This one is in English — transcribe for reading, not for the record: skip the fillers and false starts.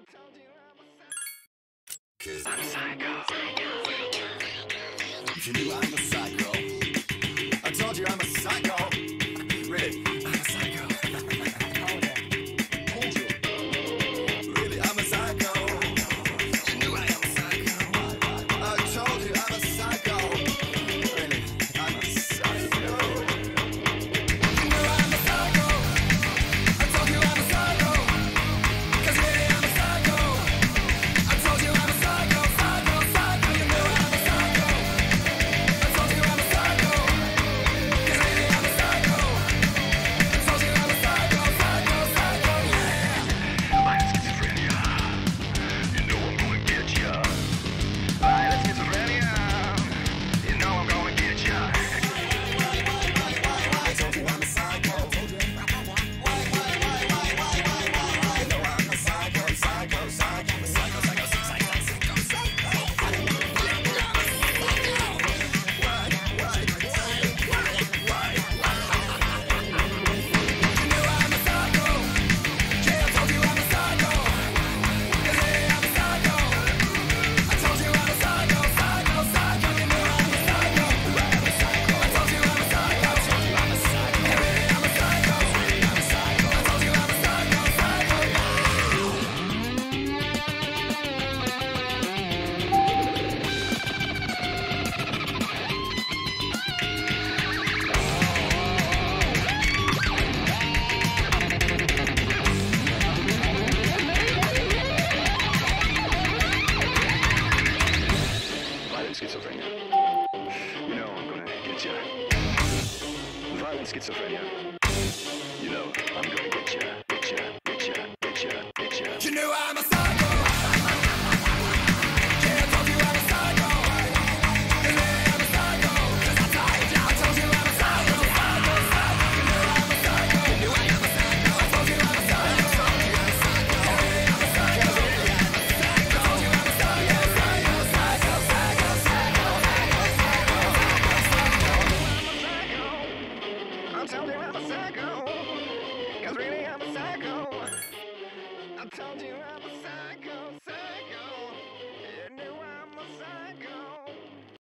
I'm a psycho. You knew I'm a psycho. I told you I'm a psycho. Really, I'm a psycho. Told you. Really, I'm a psycho. You knew I am a psycho. I told you I'm a psycho. Really, I'm a psycho. You knew I'm a psycho. I told you I'm a psycho. 'Cause really I'm a psycho. I told you I'm a psycho, psycho, psycho. You knew I'm a psycho. I told you I'm a psycho. 'Cause really I'm a psycho. I told you I'm a psycho, psycho, psycho, yeah. I have schizophrenia. You know I'm gonna get ya. I have schizophrenia. You know I'm gonna get ya. I told you I'm a psycho. You know I'm a psycho, psycho, psycho, psycho, psycho, psycho, psycho, You knew I'm a psycho. Yeah, I told you I'm a psycho. 'Cause really I'm a psycho. I told you I'm a psycho, psycho, psycho. You knew I'm a psycho. I told you I'm a psycho. Yeah, really I'm a psycho. I told you I'm a psycho, psycho, Violent schizophrenia. You know I'm gonna get ya. Violent schizophrenia. You know I'm gonna get ya, get ya, get ya, get ya, get ya. You knew I'm a psycho. Yeah, I told you I'm a psycho. And really I'm a psycho. 'Cause I told you I'm a psycho, psycho, psycho. You knew I'm a psycho. You knew I am a psycho. I told you I'm a psycho. And really I'm a psycho. I told you I'm a psycho, psycho, psycho, psycho, psycho, I told you I'm a psycho. 'Cause really I'm a psycho. I told you